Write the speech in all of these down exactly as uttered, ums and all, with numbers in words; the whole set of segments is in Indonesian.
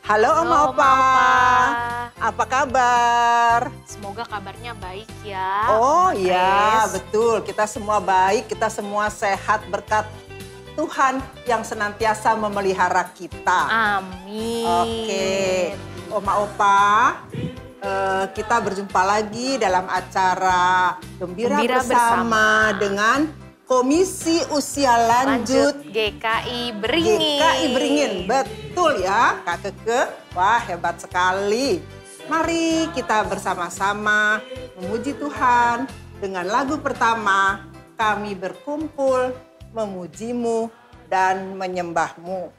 Halo Oma Opa, apa kabar? Semoga kabarnya baik ya. Oh iya, betul. Kita semua baik, kita semua sehat berkat Tuhan yang senantiasa memelihara kita. Amin. Oke, Oma Opa, uh, kita berjumpa lagi dalam acara Gembira, Gembira bersama, bersama dengan Komisi Usia Lanjut, Lanjut G K I Beringin. G K I Beringin, betul ya Kak Keke. Wah hebat sekali. Mari kita bersama-sama memuji Tuhan dengan lagu pertama, Kami Berkumpul Memujimu dan Menyembahmu.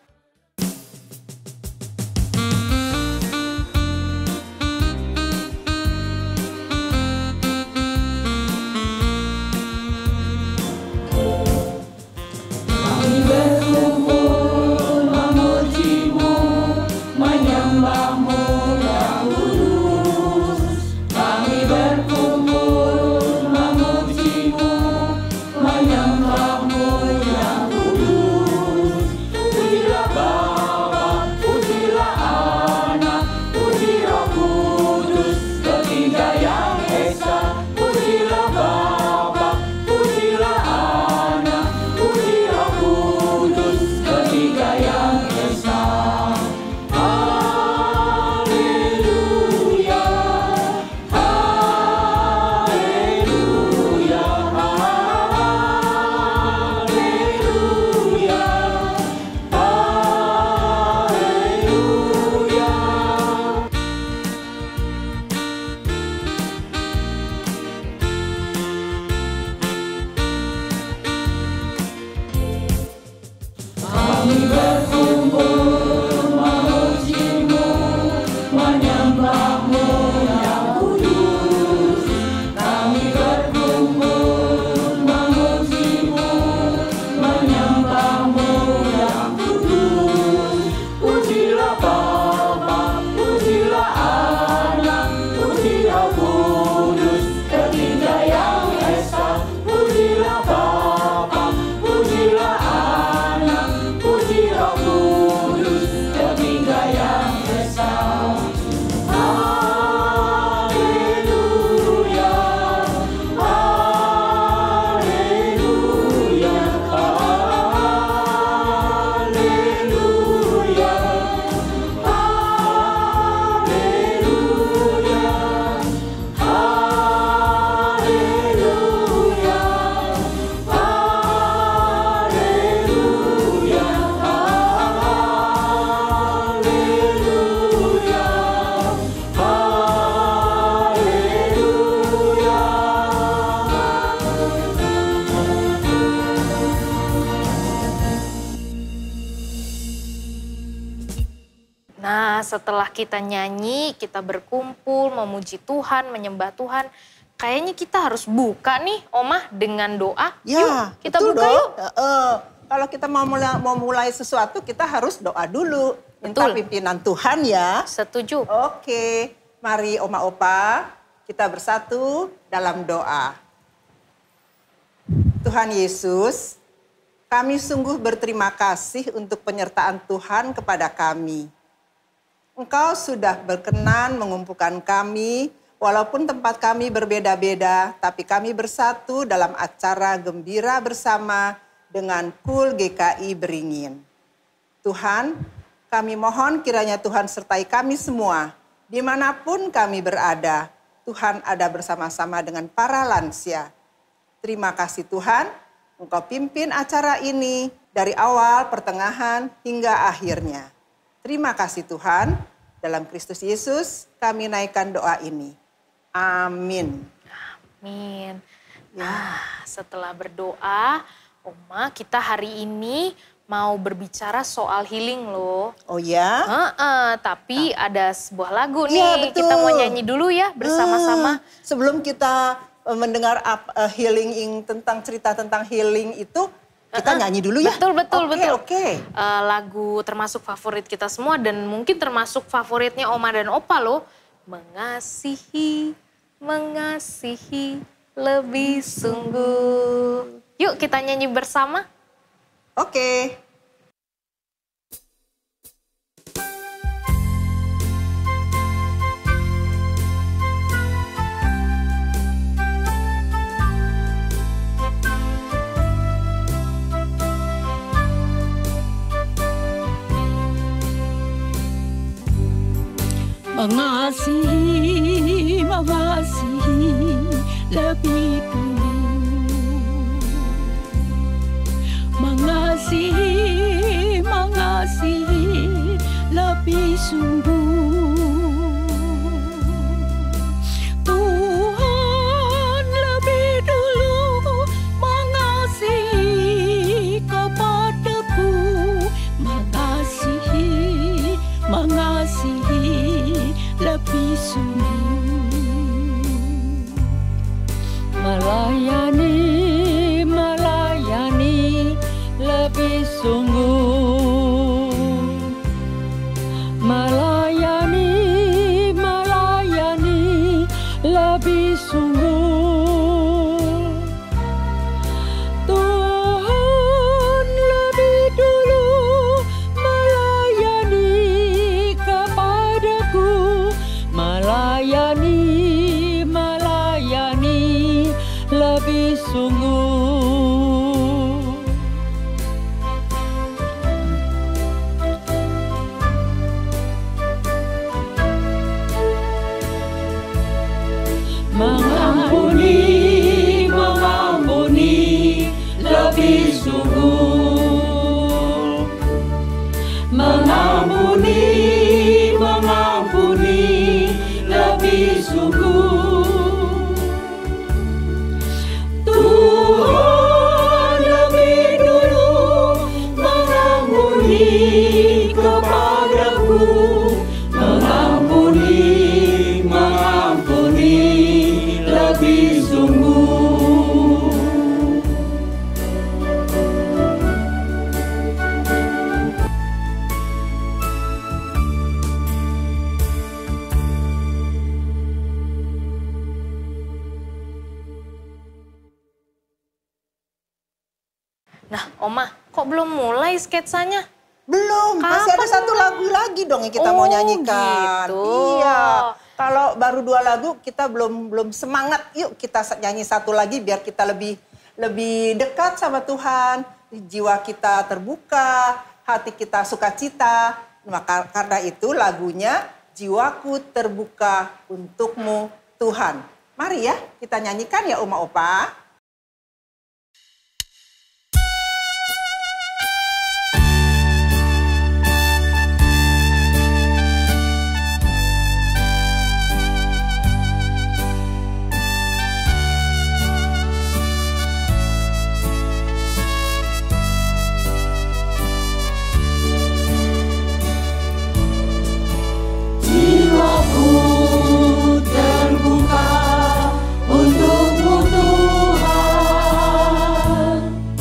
Nah, setelah kita nyanyi, kita berkumpul, memuji Tuhan, menyembah Tuhan, kayaknya kita harus buka nih, Oma, dengan doa. Ya, yuk, kita betul buka dong. yuk. Uh, kalau kita mau mulai, mau mulai sesuatu, kita harus doa dulu. Minta Betul. pimpinan Tuhan ya. Setuju. Oke, mari Oma Opa, kita bersatu dalam doa. Tuhan Yesus, kami sungguh berterima kasih untuk penyertaan Tuhan kepada kami. Engkau sudah berkenan mengumpulkan kami, walaupun tempat kami berbeda-beda, tapi kami bersatu dalam acara Gembira Bersama dengan Kul G K I Beringin. Tuhan, kami mohon kiranya Tuhan sertai kami semua, dimanapun kami berada. Tuhan ada bersama-sama dengan para lansia. Terima kasih Tuhan, Engkau pimpin acara ini dari awal, pertengahan, hingga akhirnya. Terima kasih Tuhan, dalam Kristus Yesus kami naikkan doa ini. Amin. Amin. Nah, setelah berdoa, Oma, kita hari ini mau berbicara soal healing loh. Oh ya? Heeh, tapi nah. ada sebuah lagu nih, ya, betul. Kita mau nyanyi dulu ya bersama-sama. Hmm, sebelum kita mendengar uh, healing tentang cerita tentang healing itu, kita nyanyi dulu ya? Betul, betul, okay, betul. Oke, okay. uh, Lagu termasuk favorit kita semua dan mungkin termasuk favoritnya Oma dan Opa loh. Mengasihi, mengasihi lebih sungguh. Yuk kita nyanyi bersama. Oke. Okay. Mengasihi, mengasihi lebih dulu. Mengasihi, mengasihi lebih sungguh. Tuhan lebih dulu mengasihi kepadaku. Mengasihi, mengasihi lebih sungguh. Melayani, melayani lebih sungguh. Melayani, melayani lebih sungguh. Tuhan lebih dulu melayani kepadaku. Melayani, melayani lebih sungguh. Mengampuni, mengampuni lebih sungguh. Mengampuni, mengampuni lebih sungguh. Tuhan lebih dulu mengampuni kepadaku. Mengampuni, mengampuni lebih sungguh. Nah, Oma, kok belum mulai sketsanya? Belum, masih ada Kapan satu lagu lagi dong yang kita mau Oh, nyanyikan. gitu. Iya. Kalau baru dua lagu kita belum belum semangat. Yuk kita nyanyi satu lagi biar kita lebih lebih dekat sama Tuhan. Jiwa kita terbuka, hati kita sukacita. Maka karena itu lagunya Jiwaku Terbuka Untukmu Tuhan. Mari ya kita nyanyikan ya Oma Opa. Jiwaku terbuka untukmu Tuhan.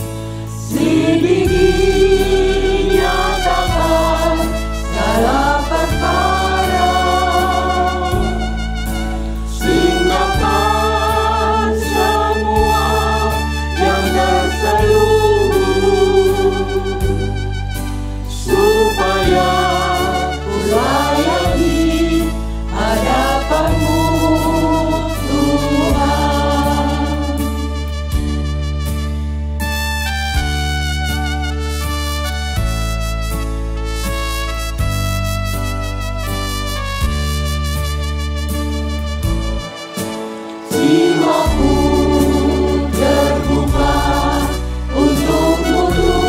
Selidiki, nyatakan segala perkara. Singkapkan semua yang terselubung, supaya ku layani hadapanmu Tuhan. Jiwaku terbuka untukmu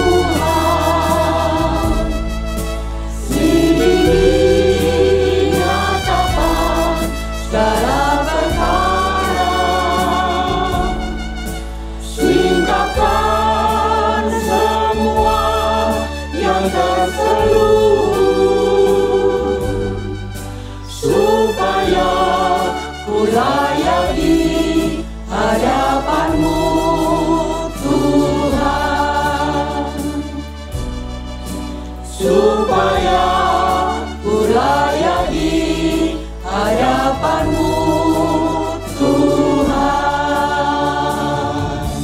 Tuhan. Selidiki, nyatakan segala perkara. Singkapkan semua yang terselubung, supaya ku layani hadapanmu Tuhan. Supaya ku layani hadapanmu Tuhan.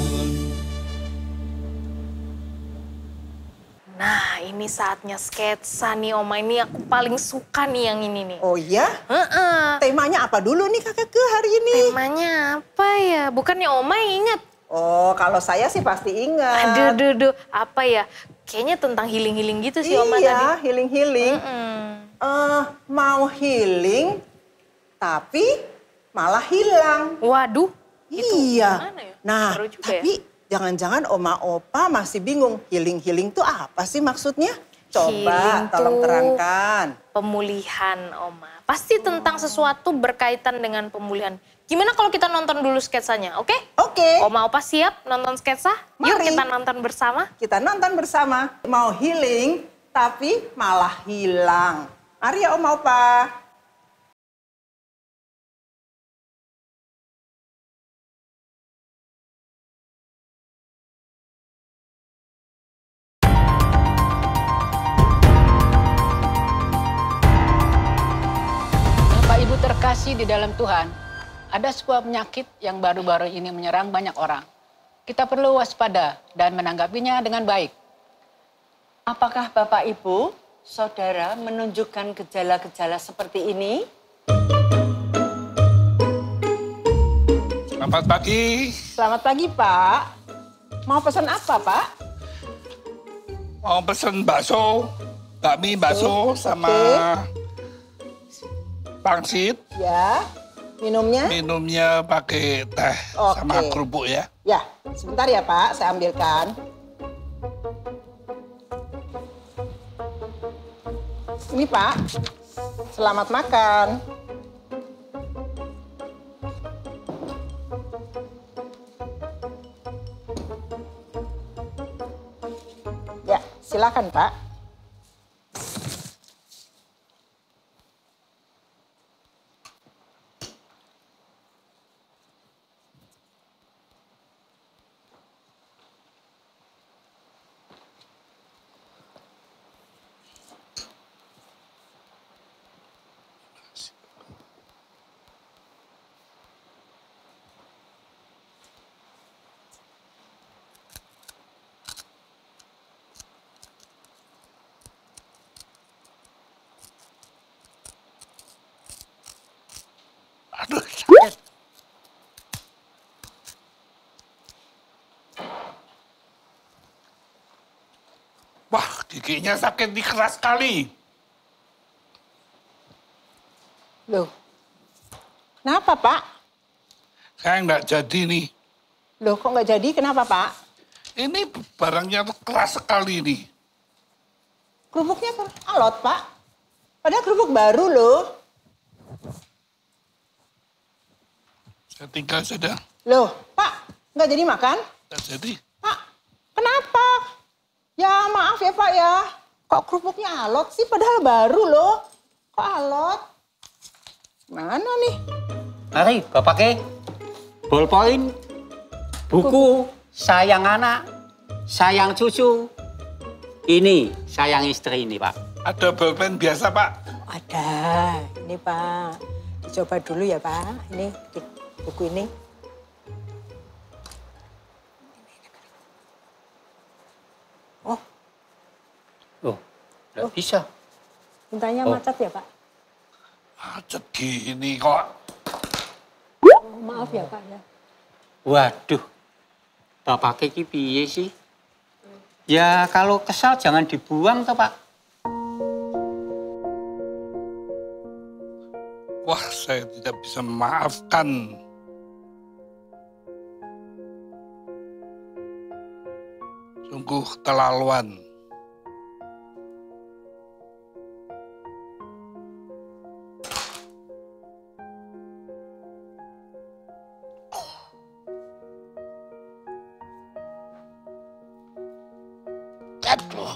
Nah, ini saatnya sketsa nih Oma. Ini aku paling suka nih yang ini nih. Oh iya? Heeh. Temanya apa dulu nih kakak ke hari ini? Temanya apa ya? Bukannya Oma yang ingat? Oh kalau saya sih pasti ingat. Aduh, duh, duh. Apa ya? Kayaknya tentang healing-healing gitu sih Oma tadi. Iya, healing-healing. Mm-mm. Eh, mau mau healing, tapi malah hilang. Waduh. Iya. Ya? Nah, juga tapi jangan-jangan ya? Oma Opa masih bingung. Healing-healing itu apa sih maksudnya? Coba Healing tolong terangkan. Pemulihan, Oma. Pasti tentang sesuatu berkaitan dengan pemulihan. Gimana kalau kita nonton dulu sketsanya, oke? Okay? Oke. Okay. Oma Opa siap nonton sketsa? Mari. Yuk kita nonton bersama. Kita nonton bersama. Mau healing, tapi malah hilang. Mari ya Oma Opa. Bapak Ibu terkasih di dalam Tuhan, ada sebuah penyakit yang baru-baru ini menyerang banyak orang. Kita perlu waspada dan menanggapinya dengan baik. Apakah Bapak Ibu, Saudara menunjukkan gejala-gejala seperti ini? Selamat pagi. Selamat pagi Pak. Mau pesan apa Pak? Mau pesen bakso, bakmi bakso sama pangsit. Ya. Minumnya? Minumnya pakai teh Oke. sama kerupuk ya. Ya, sebentar ya Pak, saya ambilkan. Ini Pak, selamat makan. Ya, silakan Pak. Aduh, sakit. Wah, giginya sakit di keras sekali. Loh, kenapa Pak? Saya nggak jadi nih. Loh, kok nggak jadi? Kenapa Pak? Ini barangnya tuh keras sekali nih. Kerupuknya alot Pak. Padahal kerupuk baru loh. Saya tinggal saja. Loh, Pak, nggak jadi makan? Nggak jadi. Pak, kenapa? Ya maaf ya Pak ya. Kok kerupuknya alot sih? Padahal baru loh. Kok alot? Mana nih? Mari, Bapak ke. Ballpoint, buku, sayang anak, sayang cucu. Ini sayang istri ini, Pak. Ada pulpen biasa, Pak? Ada. Ini Pak. Dicoba dulu ya Pak. Ini buku ini. Oh, Oh, nggak bisa. mintanya Oh. macet ya Pak? Macet gini kok. Oh, maaf ya Pak ya. Waduh, Bapak ke piye sih? Ya kalau kesal jangan dibuang toh, Pak. Wah, saya tidak bisa memaafkan. Sungguh keterlaluan. Aduh.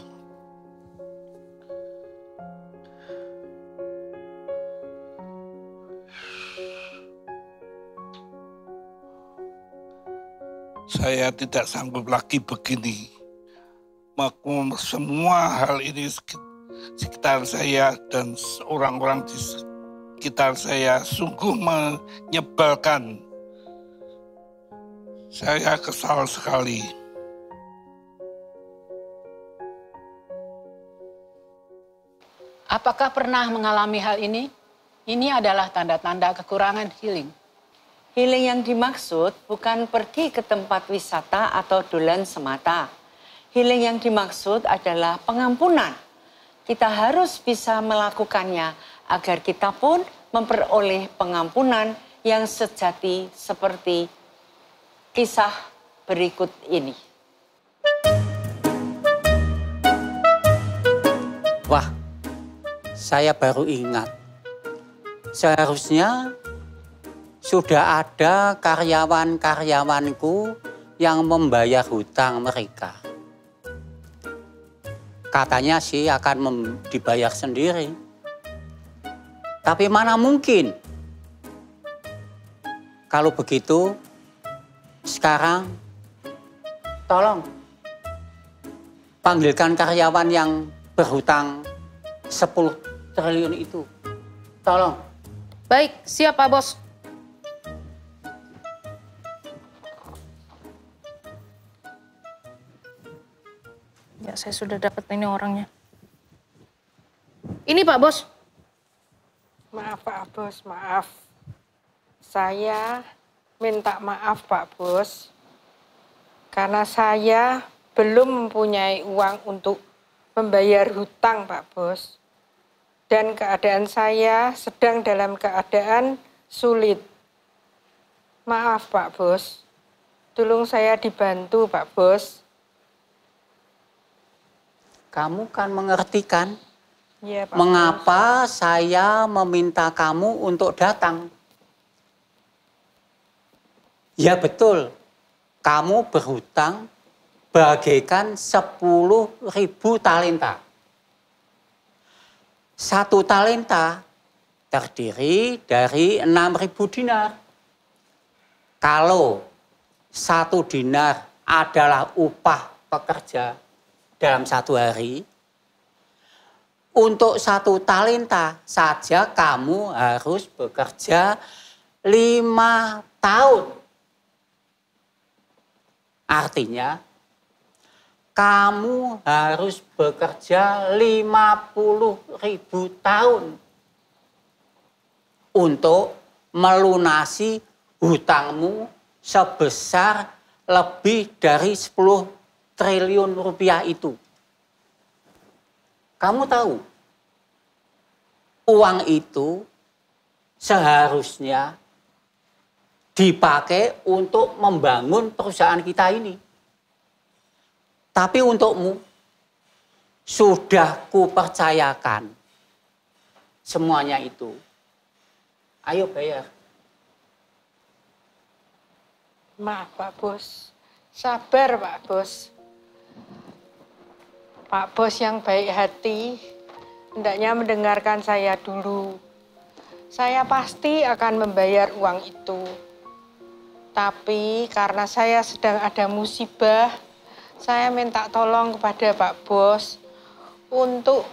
Saya tidak sanggup lagi begini. Maklum semua hal ini sekitar saya dan orang-orang di sekitar saya sungguh menyebalkan. Saya kesal sekali. Apakah pernah mengalami hal ini? Ini adalah tanda-tanda kekurangan healing. Healing yang dimaksud bukan pergi ke tempat wisata atau dolan semata. Healing yang dimaksud adalah pengampunan. Kita harus bisa melakukannya agar kita pun memperoleh pengampunan yang sejati seperti kisah berikut ini. Wah, saya baru ingat. Seharusnya sudah ada karyawan-karyawanku yang membayar hutang mereka. Katanya sih akan mem- dibayar sendiri. Tapi mana mungkin? Kalau begitu, sekarang tolong panggilkan karyawan yang berhutang sepuluh triliun itu. Tolong. Baik, siap Pak Bos. Ya, saya sudah dapat ini orangnya. Ini Pak Bos. Maaf Pak Bos, maaf. Saya minta maaf Pak Bos. Karena saya belum mempunyai uang untuk membayar hutang Pak Bos. Dan keadaan saya sedang dalam keadaan sulit. Maaf Pak Bos. Tolong saya dibantu Pak Bos. Kamu kan mengerti kan? Iya Pak Mengapa Bos. Saya meminta kamu untuk datang? Ya betul, kamu berhutang bagaikan sepuluh ribu talenta. Satu talenta terdiri dari enam ribu dinar. Kalau satu dinar adalah upah pekerja dalam satu hari, untuk satu talenta saja kamu harus bekerja lima tahun. Artinya, kamu harus bekerja lima puluh ribu tahun untuk melunasi hutangmu sebesar lebih dari sepuluh triliun rupiah itu. Kamu tahu, uang itu seharusnya dipakai untuk membangun perusahaan kita ini. Tapi untukmu, sudah kupercayakan semuanya itu. Ayo bayar. Maaf Pak Bos. Sabar Pak Bos. Pak Bos yang baik hati, hendaknya mendengarkan saya dulu. Saya pasti akan membayar uang itu. Tapi karena saya sedang ada musibah, saya minta tolong kepada Pak Bos untuk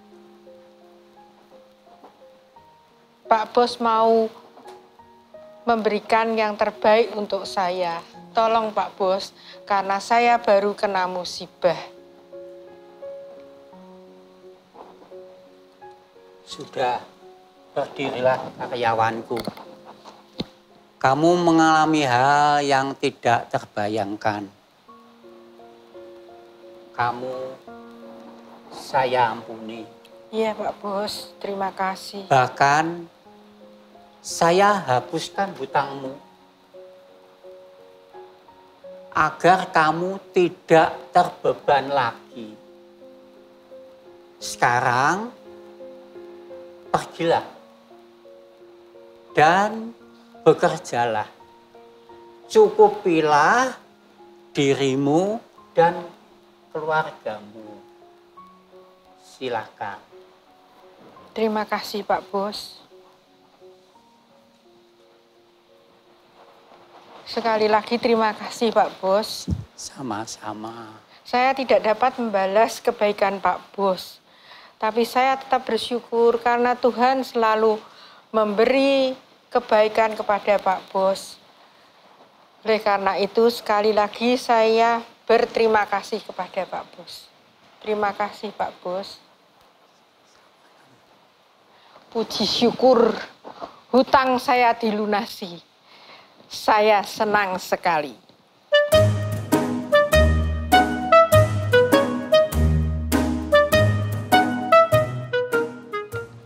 Pak Bos mau memberikan yang terbaik untuk saya. Tolong Pak Bos, karena saya baru kena musibah. Sudah, berdirilah karyawanku. Kamu mengalami hal yang tidak terbayangkan. Kamu saya ampuni. Iya Pak Bos, terima kasih. Bahkan saya hapuskan hutangmu agar kamu tidak terbeban lagi. Sekarang pergilah dan bekerjalah. Cukupilah dirimu dan keluargamu. Silakan. Terima kasih Pak Bos. Sekali lagi terima kasih Pak Bos. Sama-sama. Saya tidak dapat membalas kebaikan Pak Bos. Tapi saya tetap bersyukur karena Tuhan selalu memberi kebaikan kepada Pak Bos. Oleh karena itu sekali lagi saya berterima kasih kepada Pak Bos. Terima kasih Pak Bos. Puji syukur hutang saya dilunasi. Saya senang sekali.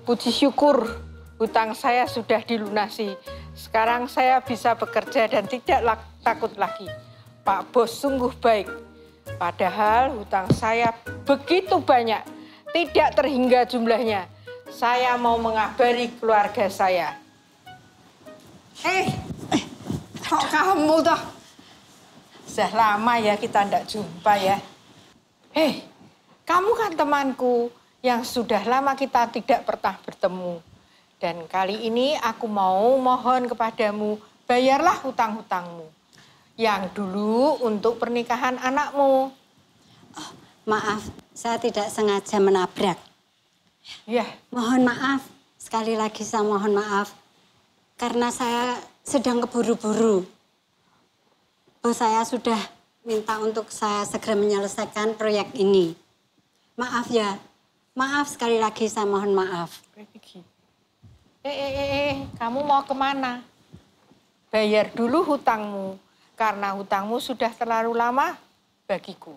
Puji syukur hutang saya sudah dilunasi. Sekarang saya bisa bekerja dan tidak la- takut lagi. Pak Bos sungguh baik. Padahal hutang saya begitu banyak, tidak terhingga jumlahnya. Saya mau mengabari keluarga saya. Eh, eh kok kamu toh? Sudah lama ya kita tidak jumpa ya. Hei, kamu kan temanku yang sudah lama kita tidak pernah bertemu. Dan kali ini aku mau mohon kepadamu, bayarlah hutang-hutangmu. Yang dulu untuk pernikahan anakmu. Oh, maaf, saya tidak sengaja menabrak. Ya. Mohon maaf, sekali lagi saya mohon maaf. Karena saya sedang keburu-buru. Bos saya sudah minta untuk saya segera menyelesaikan proyek ini. Maaf ya, maaf sekali lagi saya mohon maaf. Eh, eh, eh, eh, kamu mau kemana? Bayar dulu hutangmu, karena hutangmu sudah terlalu lama bagiku.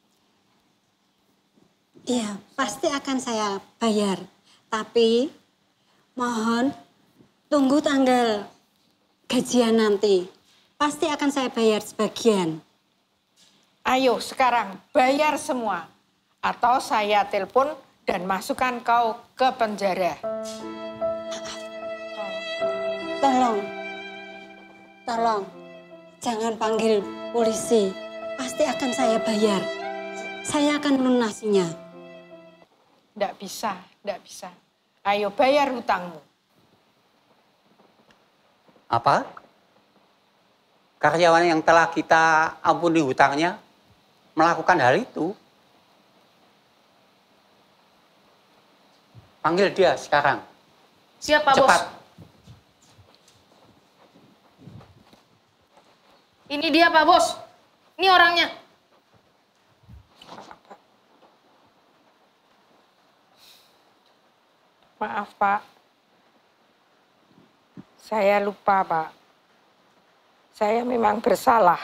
Iya, pasti akan saya bayar. Tapi mohon tunggu tanggal gajian nanti. Pasti akan saya bayar sebagian. Ayo sekarang bayar semua. Atau saya telepon dan masukkan kau ke penjara. Tolong, tolong, jangan panggil polisi. Pasti akan saya bayar. Saya akan melunasinya. Tidak bisa, tidak bisa. Ayo bayar hutangmu. Apa? Karyawan yang telah kita ampuni hutangnya melakukan hal itu. Panggil dia sekarang. Siap, Pak Bos. Cepat. Ini dia, Pak Bos. Ini orangnya. Maaf, Pak. Saya lupa, Pak. Saya memang bersalah.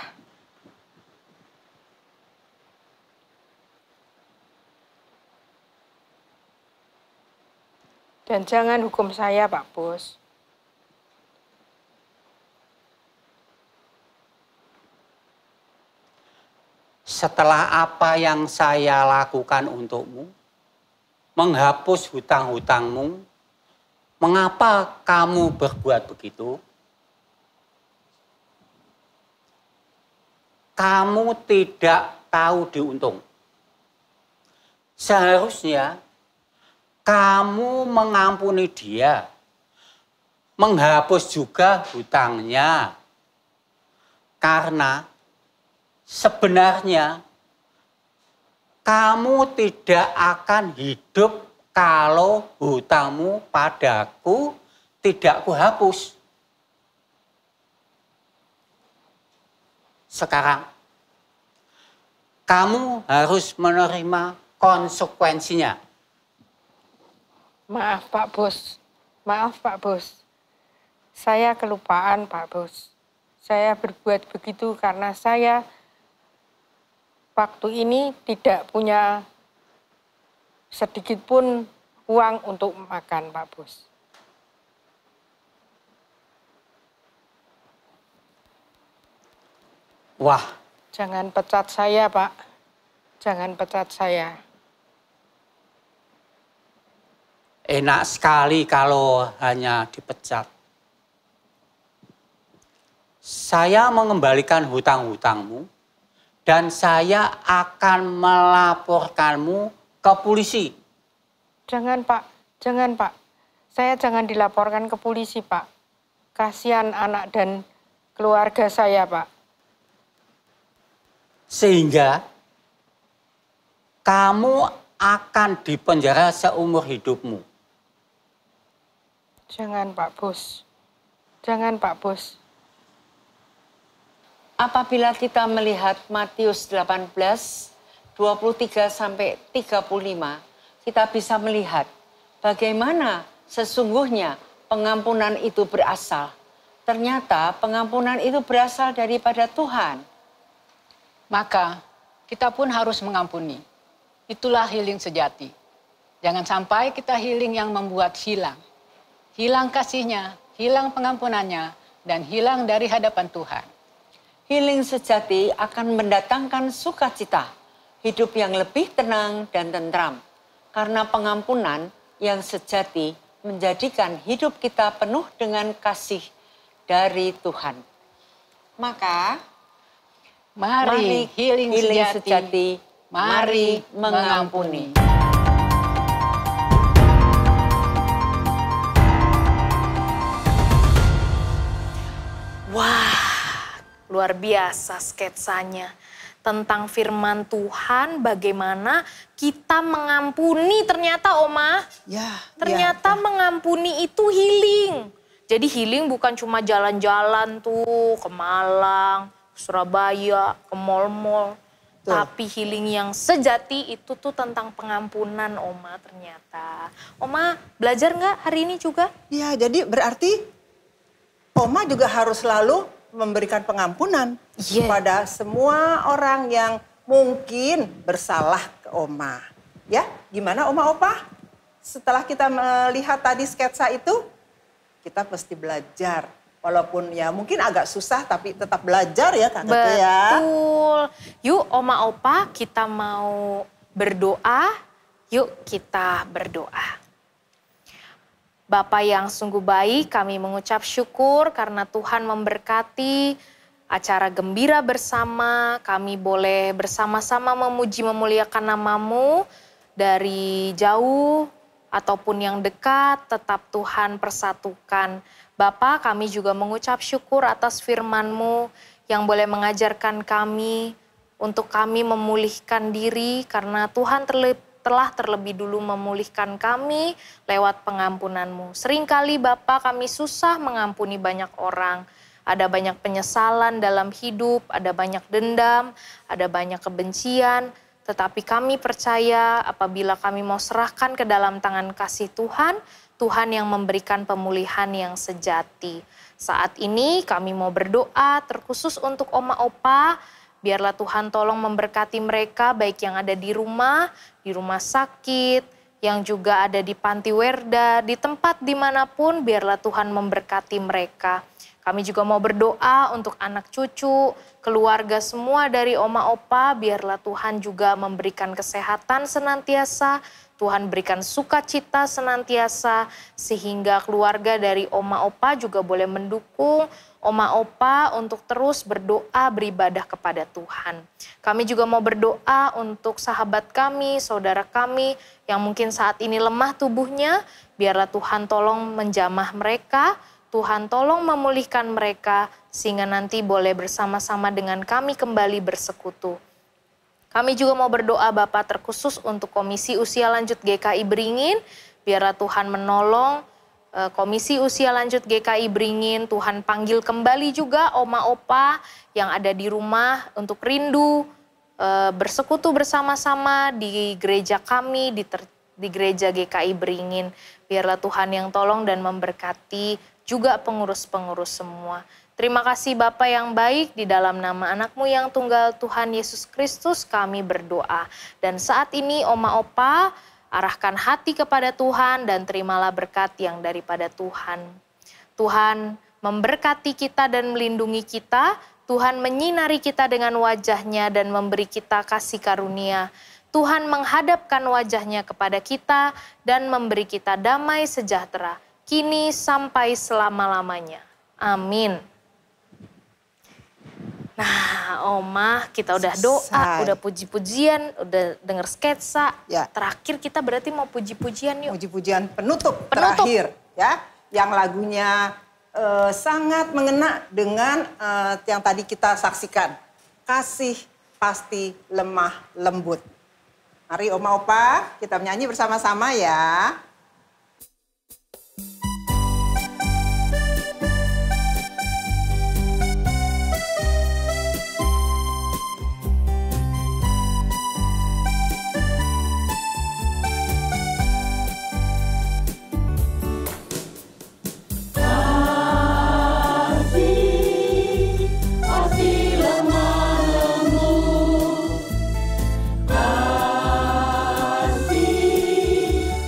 Dan jangan hukum saya, Pak Bos. Setelah apa yang saya lakukan untukmu, menghapus hutang-hutangmu, mengapa kamu berbuat begitu? Kamu tidak tahu diuntung. Seharusnya kamu mengampuni dia, menghapus juga hutangnya. Karena sebenarnya kamu tidak akan hidup kalau hutangmu padaku tidak kuhapus. Sekarang, kamu harus menerima konsekuensinya. Maaf, Pak Bos. Maaf, Pak Bos. Saya kelupaan, Pak Bos. Saya berbuat begitu karena saya waktu ini tidak punya sedikit pun uang untuk makan, Pak Bos. Wah. Jangan pecat saya, Pak. Jangan pecat saya. Enak sekali kalau hanya dipecat. Saya mengembalikan hutang-hutangmu dan saya akan melaporkanmu ke polisi. Jangan, Pak. Jangan, Pak. Saya jangan dilaporkan ke polisi, Pak. Kasihan anak dan keluarga saya, Pak. Sehingga kamu akan dipenjara seumur hidupmu. Jangan, Pak Bos. Jangan, Pak Bos. Apabila kita melihat Matius delapan belas, dua puluh tiga sampai tiga puluh lima, kita bisa melihat bagaimana sesungguhnya pengampunan itu berasal. Ternyata pengampunan itu berasal daripada Tuhan. Maka kita pun harus mengampuni. Itulah healing sejati. Jangan sampai kita healing yang membuat hilang. Hilang kasihnya, hilang pengampunannya, dan hilang dari hadapan Tuhan. Healing sejati akan mendatangkan sukacita, hidup yang lebih tenang dan tentram. Karena pengampunan yang sejati menjadikan hidup kita penuh dengan kasih dari Tuhan. Maka, mari, mari healing, healing sejati, sejati, mari mengampuni. Wah, luar biasa sketsanya tentang firman Tuhan, bagaimana kita mengampuni ternyata Oma. Ya, ternyata ya. mengampuni itu healing. Jadi healing bukan cuma jalan-jalan tuh ke Malang, ke Surabaya, ke mall-mall. Tapi healing yang sejati itu tuh tentang pengampunan Oma ternyata. Oma belajar nggak hari ini juga? Ya, jadi berarti Oma juga harus selalu memberikan pengampunan yeah. kepada semua orang yang mungkin bersalah ke Oma. Ya, gimana Oma Opa? Setelah kita melihat tadi sketsa itu, kita pasti belajar. Walaupun ya mungkin agak susah tapi tetap belajar ya Kak Tete ya. Betul. Yuk Oma Opa kita mau berdoa. Yuk kita berdoa. Bapa yang sungguh baik, kami mengucap syukur karena Tuhan memberkati acara gembira bersama. Kami boleh bersama-sama memuji memuliakan nama-Mu dari jauh ataupun yang dekat, tetap Tuhan persatukan. Bapa, kami juga mengucap syukur atas firman-Mu yang boleh mengajarkan kami untuk kami memulihkan diri karena Tuhan terlebih telah terlebih dulu memulihkan kami lewat pengampunan-Mu. Seringkali Bapa kami susah mengampuni banyak orang. Ada banyak penyesalan dalam hidup, ada banyak dendam, ada banyak kebencian. Tetapi kami percaya apabila kami mau serahkan ke dalam tangan kasih Tuhan, Tuhan yang memberikan pemulihan yang sejati. Saat ini kami mau berdoa terkhusus untuk Oma Opa. Biarlah Tuhan tolong memberkati mereka baik yang ada di rumah, di rumah sakit, yang juga ada di panti werda, di tempat dimanapun biarlah Tuhan memberkati mereka. Kami juga mau berdoa untuk anak cucu, keluarga semua dari Oma Opa, biarlah Tuhan juga memberikan kesehatan senantiasa, Tuhan berikan sukacita senantiasa, sehingga keluarga dari Oma Opa juga boleh mendukung Oma Opa untuk terus berdoa beribadah kepada Tuhan. Kami juga mau berdoa untuk sahabat kami, saudara kami yang mungkin saat ini lemah tubuhnya. Biarlah Tuhan tolong menjamah mereka, Tuhan tolong memulihkan mereka sehingga nanti boleh bersama-sama dengan kami kembali bersekutu. Kami juga mau berdoa Bapa terkhusus untuk Komisi Usia Lanjut G K I Beringin. Biarlah Tuhan menolong Komisi Usia Lanjut G K I Beringin, Tuhan panggil kembali juga Oma Opa yang ada di rumah untuk rindu e, bersekutu bersama-sama di gereja kami, di, ter, di gereja G K I Beringin. Biarlah Tuhan yang tolong dan memberkati juga pengurus-pengurus semua. Terima kasih Bapa yang baik, di dalam nama anak-Mu yang tunggal Tuhan Yesus Kristus kami berdoa. Dan saat ini Oma Opa, arahkan hati kepada Tuhan dan terimalah berkat yang daripada Tuhan. Tuhan memberkati kita dan melindungi kita. Tuhan menyinari kita dengan wajah-Nya dan memberi kita kasih karunia. Tuhan menghadapkan wajah-Nya kepada kita dan memberi kita damai sejahtera, kini sampai selama-lamanya. Amin. Nah, Oma, kita udah doa, Selesai. udah puji-pujian, udah denger sketsa. Ya. Terakhir kita berarti mau puji-pujian yuk. Puji-pujian penutup, Penutup. terakhir ya, yang lagunya eh, sangat mengena dengan eh, yang tadi kita saksikan. Kasih pasti lemah lembut. Mari Oma Opa, kita menyanyi bersama-sama ya. Kasih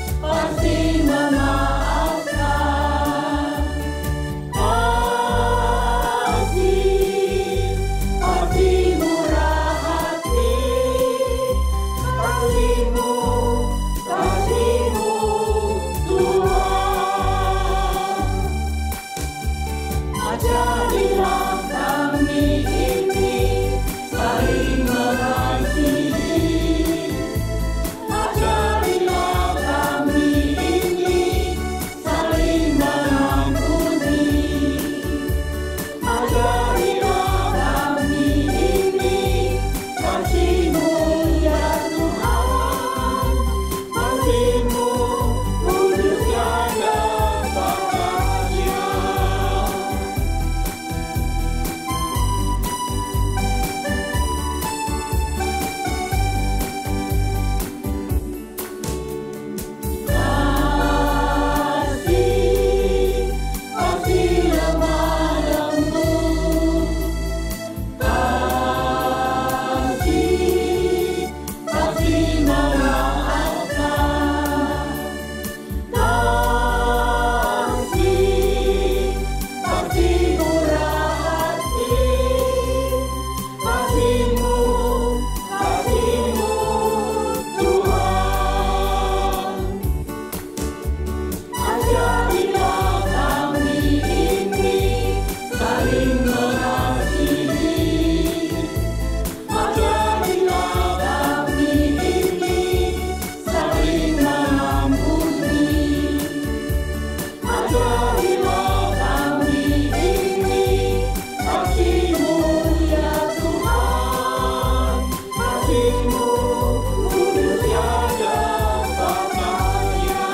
berilah kami ini kasih-Mu ya Tuhan, kasih-Mu kudus tiada batasnya,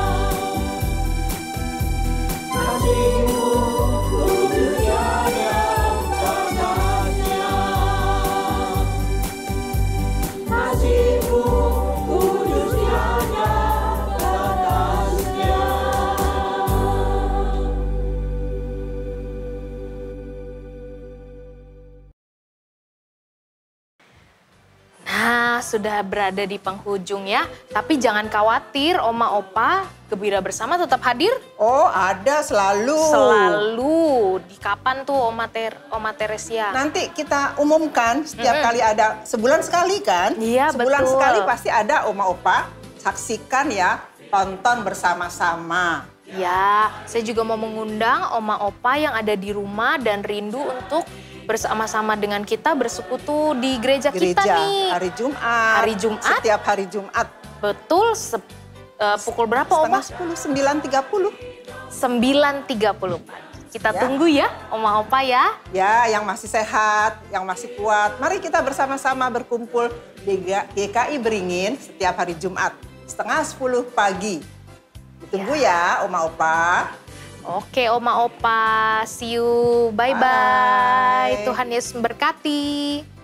kasih-Mu kudus tiada batasnya, kasih-Mu kudus tiada batasnya. Nah, sudah berada di penghujung ya. Tapi jangan khawatir, Oma Opa Gembira Bersama tetap hadir. Oh, ada selalu. Selalu. Di kapan tuh Oma Ter Oma Teresia? Nanti kita umumkan setiap Mm-mm. kali ada, sebulan sekali kan? Iya, Sebulan betul. sekali pasti ada Oma Opa. Saksikan ya, tonton bersama-sama. Ya, saya juga mau mengundang Oma Opa yang ada di rumah dan rindu untuk bersama-sama dengan kita bersekutu di gereja, kita Gereja nih. hari Jumat. Hari Jumat. Setiap hari Jumat. Betul, se- eh, pukul berapa Oma? Setengah sepuluh, sembilan tiga puluh. sembilan tiga puluh pagi. Kita Ya. tunggu ya, Oma Opa ya. Ya, yang masih sehat, yang masih kuat. Mari kita bersama-sama berkumpul di G K I Beringin setiap hari Jumat. Setengah sepuluh pagi. Ditunggu ya, Oma Opa. Oke, Oma Opa. See you. Bye-bye. Bye. Tuhan Yesus memberkati.